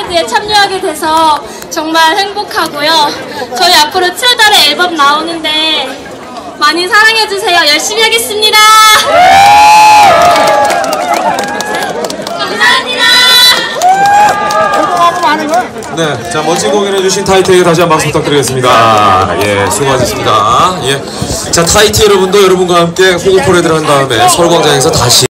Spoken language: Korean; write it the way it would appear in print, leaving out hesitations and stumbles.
콘서트에 참여하게 돼서 정말 행복하고요. 저희 앞으로 7월달에 앨범 나오는데 많이 사랑해주세요. 열심히 하겠습니다. 감사합니다. 네, 자 멋진 공연해주신 타이티에게 다시 한 박수 부탁드리겠습니다. 예, 수고하셨습니다. 예, 자 타이티 여러분도 여러분과 함께 호흡 퍼레이드를 한 다음에 서울광장에서 다시